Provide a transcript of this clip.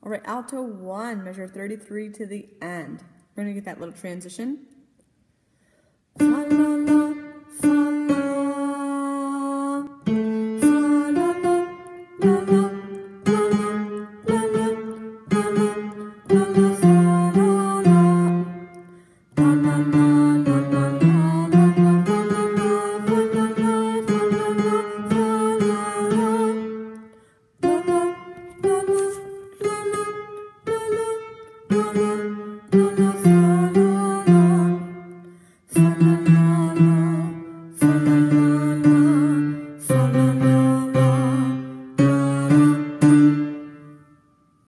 All right, alto 1, measure 33 to the end. We're gonna get that little transition. La, la, la.